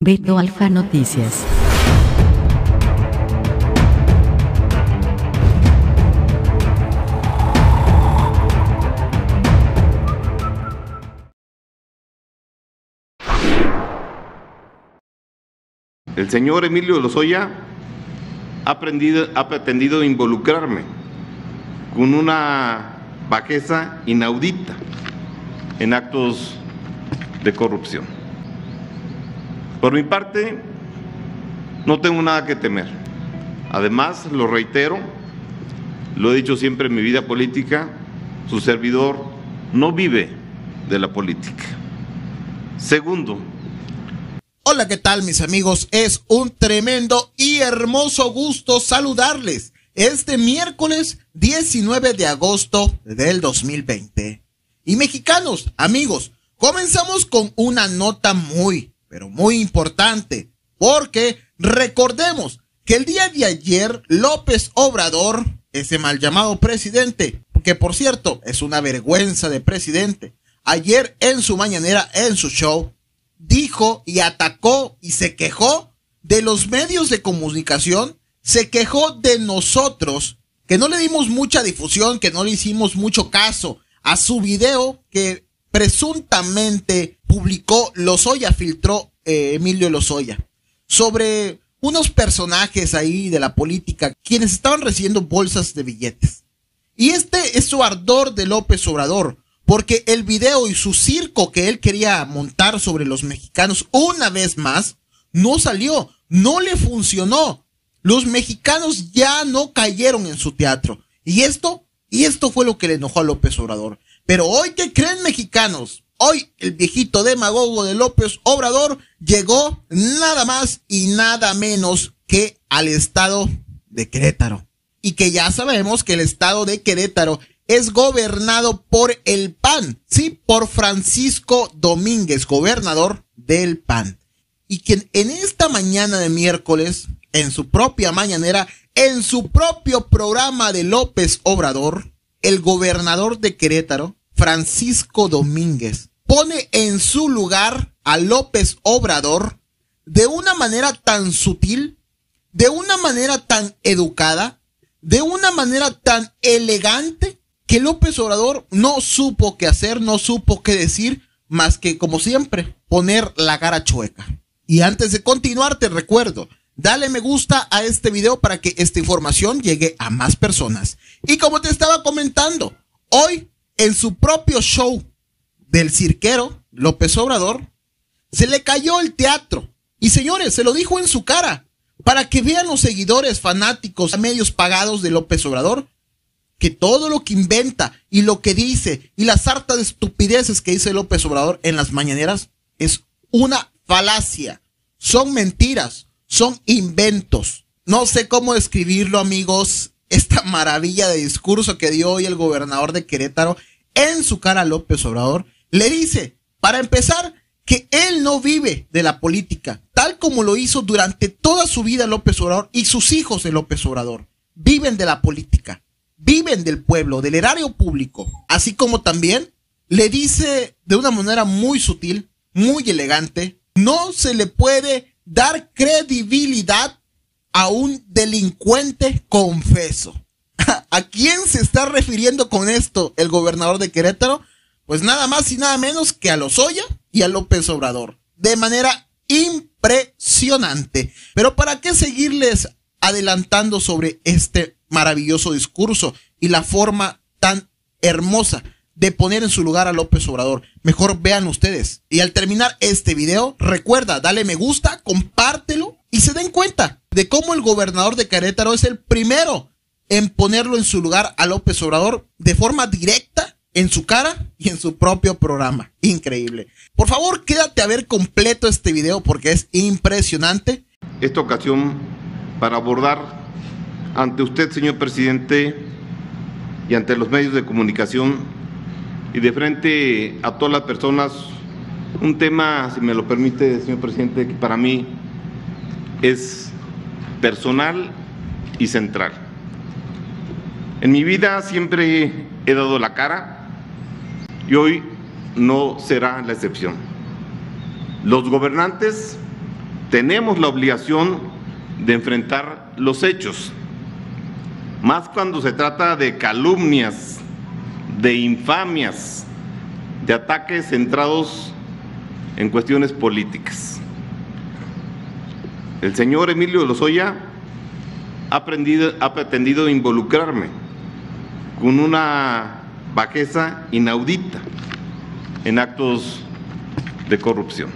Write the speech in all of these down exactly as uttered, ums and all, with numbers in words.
Beto Alfa Noticias. El señor Emilio Lozoya ha, aprendido, ha pretendido involucrarme con una bajeza inaudita en actos de corrupción. Por mi parte, no tengo nada que temer. Además, lo reitero, lo he dicho siempre en mi vida política, su servidor no vive de la política. Segundo, hola, ¿qué tal, mis amigos? Es un tremendo y hermoso gusto saludarles este miércoles diecinueve de agosto del dos mil veinte. Y mexicanos, amigos, comenzamos con una nota muy, pero muy importante, porque recordemos que el día de ayer López Obrador, ese mal llamado presidente, que por cierto es una vergüenza de presidente, ayer en su mañanera, en su show, dijo y atacó y se quejó de los medios de comunicación, se quejó de nosotros, que no le dimos mucha difusión, que no le hicimos mucho caso a su video que presuntamente publicó Lozoya, filtró eh, Emilio Lozoya, sobre unos personajes ahí de la política, quienes estaban recibiendo bolsas de billetes. Y este es su ardor de López Obrador, porque el video y su circo que él quería montar sobre los mexicanos una vez más, no salió, no le funcionó. Los mexicanos ya no cayeron en su teatro. Y esto, y esto fue lo que le enojó a López Obrador. Pero hoy, ¿qué creen, mexicanos? Hoy el viejito demagogo de López Obrador llegó nada más y nada menos que al estado de Querétaro. Y que ya sabemos que el estado de Querétaro es gobernado por el P A N, sí, por Francisco Domínguez, gobernador del P A N. Y quien en esta mañana de miércoles, en su propia mañanera, en su propio programa de López Obrador, el gobernador de Querétaro, Francisco Domínguez, pone en su lugar a López Obrador de una manera tan sutil, de una manera tan educada, de una manera tan elegante, que López Obrador no supo qué hacer, no supo qué decir, más que, como siempre, poner la cara chueca. Y antes de continuar, te recuerdo, dale me gusta a este video para que esta información llegue a más personas. Y como te estaba comentando, hoy, en su propio show del cirquero, López Obrador, se le cayó el teatro. Y señores, se lo dijo en su cara, para que vean los seguidores fanáticos, medios pagados de López Obrador, que todo lo que inventa y lo que dice y la sarta de estupideces que dice López Obrador en las mañaneras es una falacia, son mentiras, son inventos. No sé cómo describirlo, amigos, esta maravilla de discurso que dio hoy el gobernador de Querétaro en su cara a López Obrador. Le dice, para empezar, que él no vive de la política, tal como lo hizo durante toda su vida López Obrador, y sus hijos de López Obrador viven de la política. Viven del pueblo, del erario público, así como también le dice de una manera muy sutil, muy elegante, no se le puede dar credibilidad a un delincuente confeso. ¿A quién se está refiriendo con esto el gobernador de Querétaro? Pues nada más y nada menos que a Lozoya y a López Obrador, de manera impresionante. Pero ¿para qué seguirles adelantando sobre este maravilloso discurso y la forma tan hermosa de poner en su lugar a López Obrador? Mejor vean ustedes. Y al terminar este video, recuerda, dale me gusta, compártelo y se den cuenta de cómo el gobernador de Querétaro es el primero en ponerlo en su lugar a López Obrador de forma directa, en su cara y en su propio programa. Increíble. Por favor, quédate a ver completo este video porque es impresionante. Esta ocasión para abordar ante usted, señor presidente, y ante los medios de comunicación y de frente a todas las personas, un tema, si me lo permite, señor presidente, que para mí es personal y central. En mi vida siempre he dado la cara y hoy no será la excepción. Los gobernantes tenemos la obligación de enfrentar los hechos, más cuando se trata de calumnias, de infamias, de ataques centrados en cuestiones políticas. El señor Emilio Lozoya ha, aprendido, ha pretendido involucrarme con una bajeza inaudita en actos de corrupción.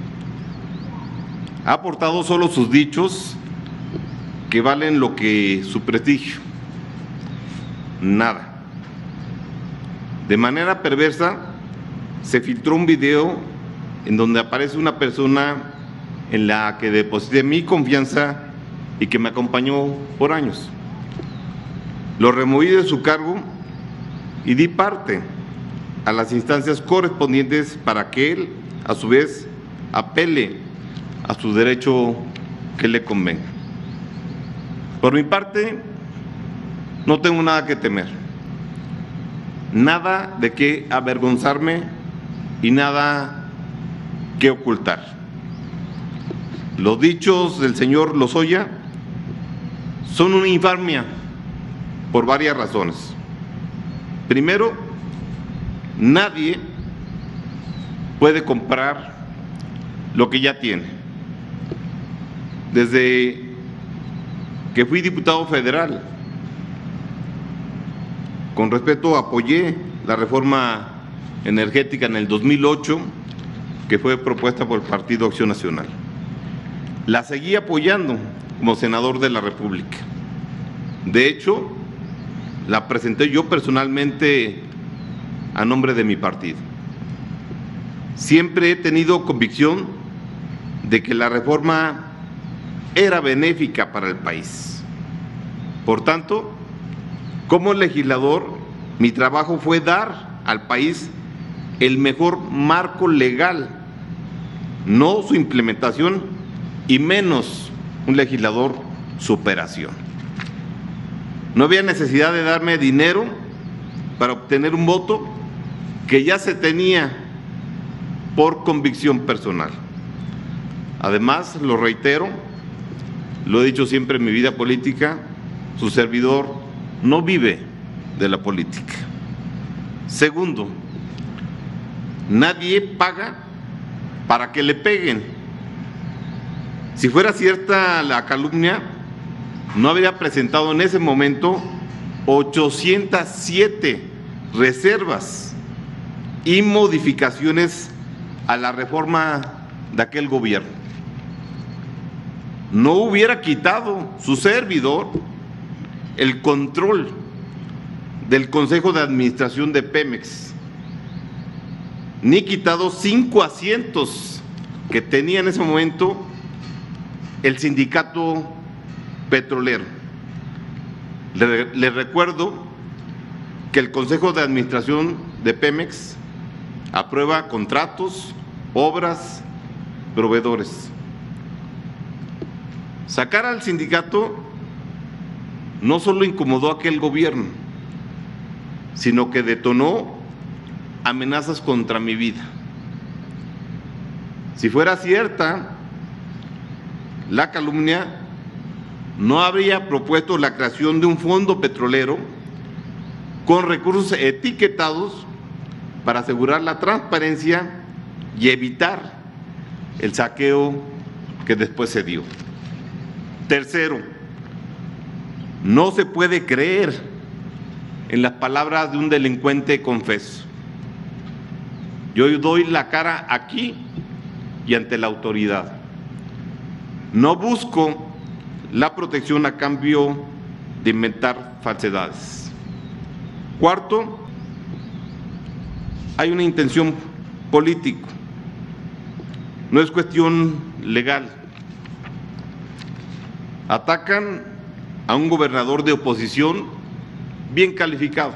Ha aportado solo sus dichos que valen lo que su prestigio, nada. De manera perversa se filtró un video en donde aparece una persona en la que deposité mi confianza y que me acompañó por años. Lo removí de su cargo y di parte a las instancias correspondientes para que él, a su vez, apele a su derecho que le convenga. Por mi parte, no tengo nada que temer, nada de qué avergonzarme y nada que ocultar. Los dichos del señor Lozoya son una infamia por varias razones. Primero, nadie puede comprar lo que ya tiene. Desde que fui diputado federal, con respeto apoyé la reforma energética en el dos mil ocho, que fue propuesta por el Partido Acción Nacional. La seguí apoyando como senador de la República. De hecho, la presenté yo personalmente a nombre de mi partido. Siempre he tenido convicción de que la reforma era benéfica para el país. Por tanto, como legislador, mi trabajo fue dar al país el mejor marco legal, no su implementación y menos un legislador su operación. No había necesidad de darme dinero para obtener un voto que ya se tenía por convicción personal. Además, lo reitero, lo he dicho siempre en mi vida política, su servidor no vive de la política. Segundo, nadie paga para que le peguen. Si fuera cierta la calumnia, no habría presentado en ese momento ochocientas siete reservas y modificaciones a la reforma de aquel gobierno. No hubiera quitado su servidor el control del Consejo de Administración de Pemex, ni quitado cinco asientos que tenía en ese momento el sindicato petrolero. Le, le recuerdo que el Consejo de Administración de Pemex aprueba contratos, obras, proveedores. Sacar al sindicato no solo incomodó a aquel gobierno, sino que detonó amenazas contra mi vida. Si fuera cierta la calumnia, no habría propuesto la creación de un fondo petrolero con recursos etiquetados para asegurar la transparencia y evitar el saqueo que después se dio. Tercero, no se puede creer en las palabras de un delincuente confeso. Yo doy la cara aquí y ante la autoridad. No busco la protección a cambio de inventar falsedades. Cuarto, hay una intención política, no es cuestión legal. Atacan a un gobernador de oposición bien calificado.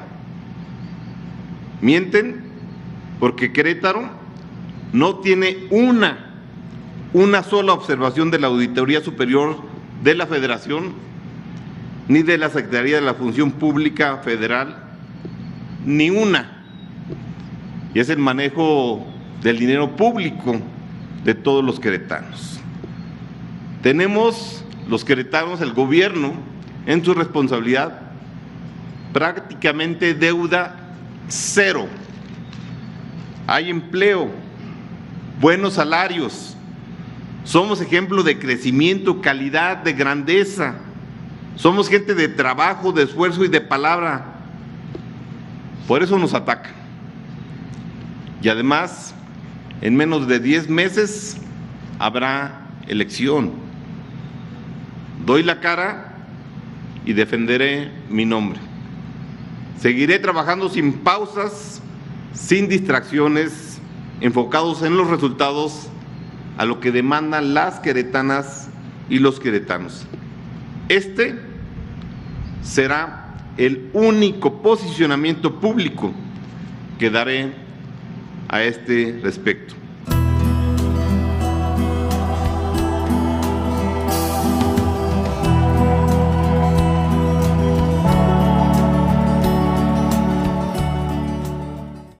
Mienten porque Querétaro no tiene una, una sola observación de la Auditoría Superior de la Federación, ni de la Secretaría de la Función Pública Federal, ni una. Y es el manejo del dinero público de todos los queretanos. Tenemos los queretanos, el gobierno, en su responsabilidad, prácticamente deuda cero. Hay empleo, buenos salarios, somos ejemplo de crecimiento, calidad, de grandeza, somos gente de trabajo, de esfuerzo y de palabra. Por eso nos atacan. Y además, en menos de diez meses habrá elección. Doy la cara y defenderé mi nombre. Seguiré trabajando sin pausas, sin distracciones, enfocados en los resultados, a lo que demandan las queretanas y los queretanos. Este será el único posicionamiento público que daré a este respecto.